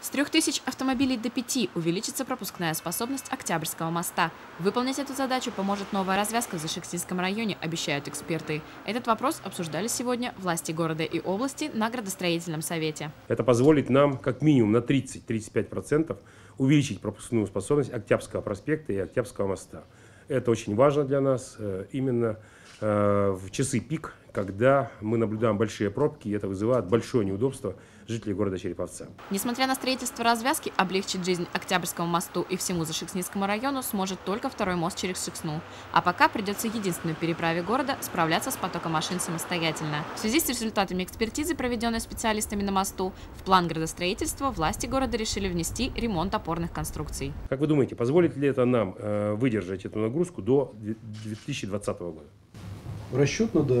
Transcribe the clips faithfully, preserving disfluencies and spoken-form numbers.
С трех тысяч автомобилей до пяти увеличится пропускная способность Октябрьского моста. Выполнить эту задачу поможет новая развязка в Зашекснинском районе, обещают эксперты. Этот вопрос обсуждали сегодня власти города и области на градостроительном совете. Это позволит нам как минимум на тридцать — тридцать пять процентов увеличить пропускную способность Октябрьского проспекта и Октябрьского моста. Это очень важно для нас именно в часы пик, когда мы наблюдаем большие пробки, и это вызывает большое неудобство жителей города Череповца. Несмотря на строительство развязки, облегчить жизнь Октябрьскому мосту и всему Зашекснинскому району сможет только второй мост через Шексну. А пока придется единственной переправе города справляться с потоком машин самостоятельно. В связи с результатами экспертизы, проведенной специалистами на мосту, в план градостроительства власти города решили внести ремонт опорных конструкций. Как вы думаете, позволит ли это нам э, выдержать эту нагрузку до две тысячи двадцатого года? Расчетно, да.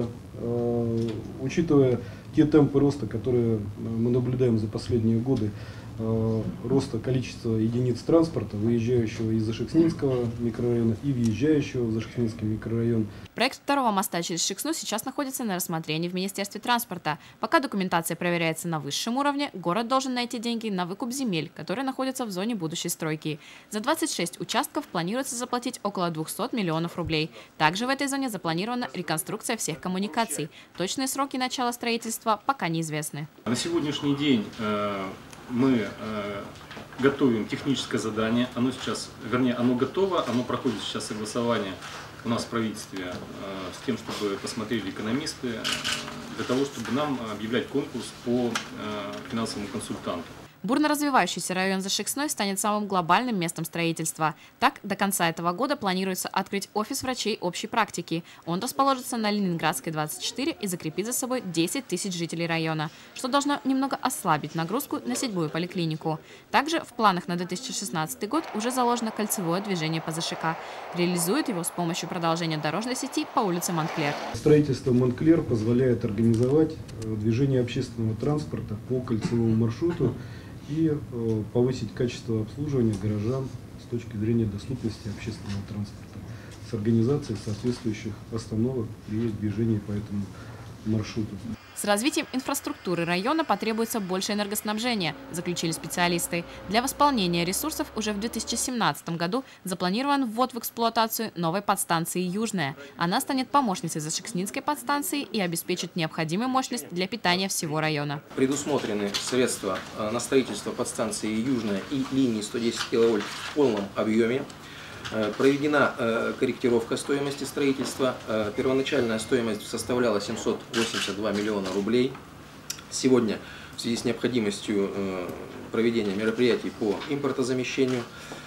Э, учитывая те темпы роста, которые мы наблюдаем за последние годы, э, роста количества единиц транспорта, выезжающего из Зашекснинского микрорайона и въезжающего в Зашекснинский микрорайон. Проект второго моста через Шексну сейчас находится на рассмотрении в Министерстве транспорта. Пока документация проверяется на высшем уровне, город должен найти деньги на выкуп земель, которые находятся в зоне будущей стройки. За двадцать шесть участков планируется заплатить около двухсот миллионов рублей. Также в этой зоне запланирована реконструкция всех коммуникаций. Точные сроки начала строительства пока неизвестны. На сегодняшний день э, мы э, готовим техническое задание. Оно сейчас, вернее, оно готово, оно проходит сейчас согласование у нас в правительстве э, с тем, чтобы посмотрели экономисты, э, для того, чтобы нам объявлять конкурс по э, финансовому консультанту. Бурно развивающийся район Зашексной станет самым глобальным местом строительства. Так, до конца этого года планируется открыть офис врачей общей практики. Он расположится на Ленинградской, двадцать четыре и закрепит за собой десять тысяч жителей района, что должно немного ослабить нагрузку на седьмую поликлинику. Также в планах на две тысячи шестнадцатый год уже заложено кольцевое движение по ЗШК. Реализует его с помощью продолжения дорожной сети по улице Монклер. Строительство Монклер позволяет организовать движение общественного транспорта по кольцевому маршруту и э, повысить качество обслуживания горожан с точки зрения доступности общественного транспорта с организацией соответствующих остановок при движении по этому маршруту. С развитием инфраструктуры района потребуется больше энергоснабжения, заключили специалисты. Для восполнения ресурсов уже в две тысячи семнадцатом году запланирован ввод в эксплуатацию новой подстанции «Южная». Она станет помощницей Зашекснинской подстанции и обеспечит необходимую мощность для питания всего района. Предусмотрены средства на строительство подстанции «Южная» и линии сто десять киловольт в полном объеме. Проведена корректировка стоимости строительства. Первоначальная стоимость составляла семьсот восемьдесят два миллиона рублей. Сегодня в связи с необходимостью проведения мероприятий по импортозамещению,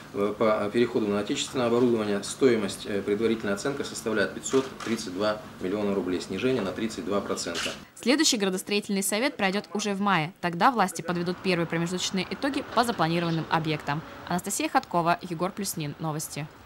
по переходу на отечественное оборудование, стоимость, предварительная оценка составляет пятьсот тридцать два миллиона рублей, снижение на тридцать два процента. Следующий градостроительный совет пройдет уже в мае. Тогда власти подведут первые промежуточные итоги по запланированным объектам. Анастасия Ходкова, Егор Плюснин. Новости.